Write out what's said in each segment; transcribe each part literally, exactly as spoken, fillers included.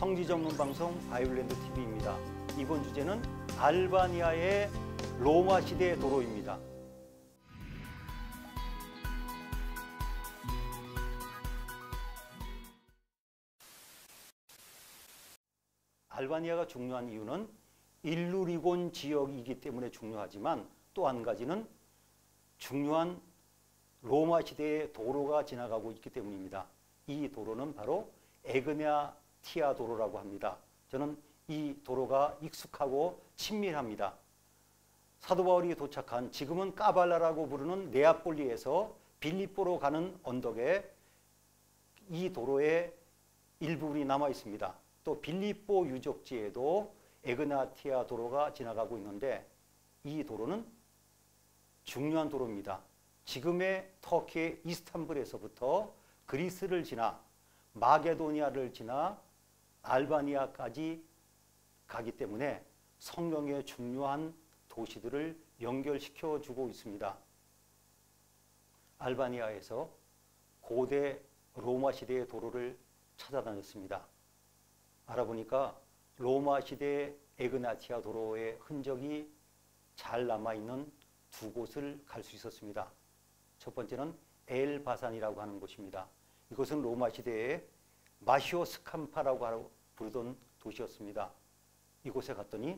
성지 전문 방송 바이올랜드 티비입니다. 이번 주제는 알바니아의 로마 시대의 도로입니다. 알바니아가 중요한 이유는 일루리곤 지역이기 때문에 중요하지만 또 한 가지는 중요한 로마 시대의 도로가 지나가고 있기 때문입니다. 이 도로는 바로 에그나 티아 도로라고 합니다. 저는 이 도로가 익숙하고 친밀합니다. 사도 바울이 도착한 지금은 까발라라고 부르는 네아폴리에서 빌립보로 가는 언덕에 이 도로의 일부분이 남아 있습니다. 또 빌립보 유적지에도 에그나 티아 도로가 지나가고 있는데 이 도로는 중요한 도로입니다. 지금의 터키의 이스탄불에서부터 그리스를 지나 마게도니아를 지나 알바니아까지 가기 때문에 성경의 중요한 도시들을 연결시켜 주고 있습니다. 알바니아에서 고대 로마 시대의 도로를 찾아다녔습니다. 알아보니까 로마 시대의 에그나티아 도로의 흔적이 잘 남아있는 두 곳을 갈 수 있었습니다. 첫 번째는 엘바산이라고 하는 곳입니다. 이곳은 로마 시대의 마시오 스캄파라고 부르던 도시였습니다. 이곳에 갔더니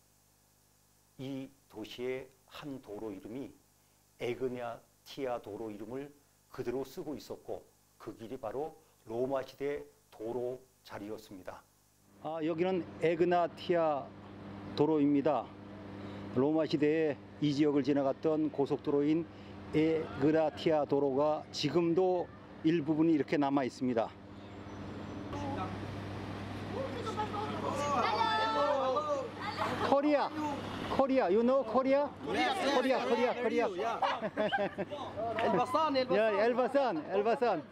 이 도시의 한 도로 이름이 에그나티아 도로 이름을 그대로 쓰고 있었고 그 길이 바로 로마 시대 도로 자리였습니다. 아, 여기는 에그나티아 도로입니다. 로마 시대에 이 지역을 지나갔던 고속도로인 에그나티아 도로가 지금도 일부분이 이렇게 남아 있습니다. 코리아, 코리아, you know Korea? 코리아, 코리아, 코리아. 엘바산, 엘바산. 야, 엘바산, 엘바산.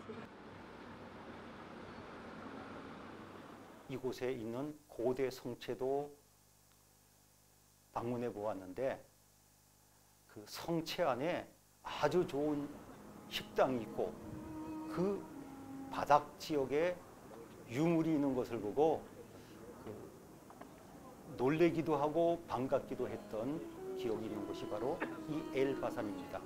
이곳에 있는 고대 성체도 방문해 보았는데 그 성체 안에 아주 좋은 식당이 있고 그 바닥 지역에 유물이 있는 것을 보고 그 놀래기도 하고 반갑기도 했던 기억이 있는 곳이 바로 이 엘바산입니다.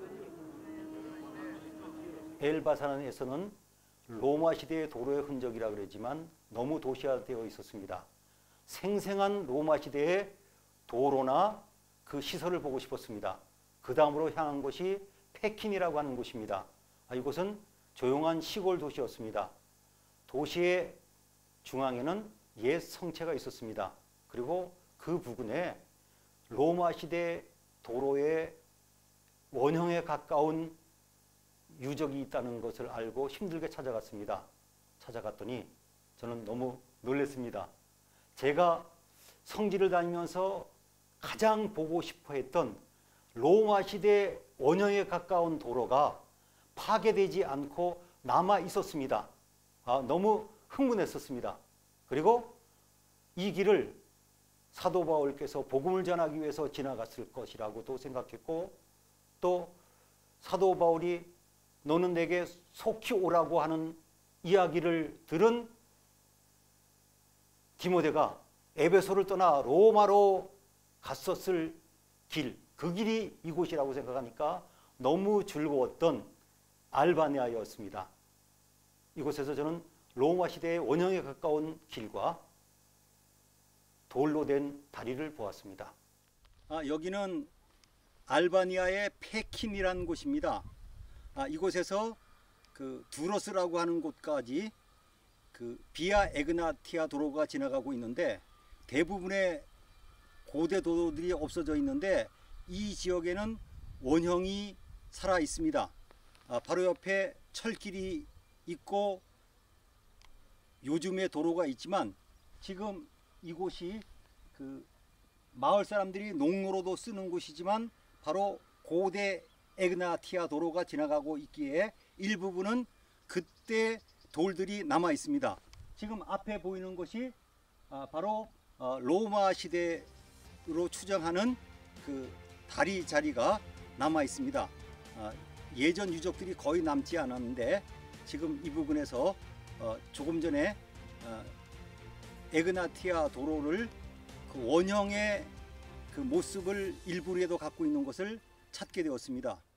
엘바산에서는 로마 시대의 도로의 흔적이라 그러지만 너무 도시화되어 있었습니다. 생생한 로마 시대의 도로나 그 시설을 보고 싶었습니다. 그 다음으로 향한 곳이 페킨이라고 하는 곳입니다. 아, 이곳은 조용한 시골 도시였습니다. 도시의 중앙에는 옛 성체가 있었습니다. 그리고 그 부근에 로마 시대 도로의 원형에 가까운 유적이 있다는 것을 알고 힘들게 찾아갔습니다. 찾아갔더니 저는 너무 놀랐습니다. 제가 성지를 다니면서 가장 보고 싶어 했던 로마 시대 원형에 가까운 도로가 파괴되지 않고 남아 있었습니다. 아, 너무 흥분했었습니다. 그리고 이 길을 사도 바울께서 복음을 전하기 위해서 지나갔을 것이라고도 생각했고 또 사도 바울이 너는 내게 속히 오라고 하는 이야기를 들은 디모데가 에베소를 떠나 로마로 갔었을 길, 그 길이 이곳이라고 생각하니까 너무 즐거웠던 알바니아였습니다. 이곳에서 저는 로마 시대의 원형에 가까운 길과 돌로 된 다리를 보았습니다. 아, 여기는 알바니아의 페킨이라는 곳입니다. 아, 이곳에서 그 두로스라고 하는 곳까지 그 비아 에그나티아 도로가 지나가고 있는데 대부분의 고대 도로들이 없어져 있는데 이 지역에는 원형이 살아 있습니다. 아, 바로 옆에 철길이 있고 요즘의 도로가 있지만 지금 이곳이 그 마을 사람들이 농로로도 쓰는 곳이지만 바로 고대 에그나티아 도로가 지나가고 있기에 일부분은 그때 돌들이 남아 있습니다. 지금 앞에 보이는 것이 바로 로마 시대로 추정하는 그 다리 자리가 남아 있습니다. 예전 유적들이 거의 남지 않았는데 지금 이 부분에서 조금 전에 에그나티아 도로를 그 원형의 그 모습을 일부에도 갖고 있는 것을 찾게 되었습니다.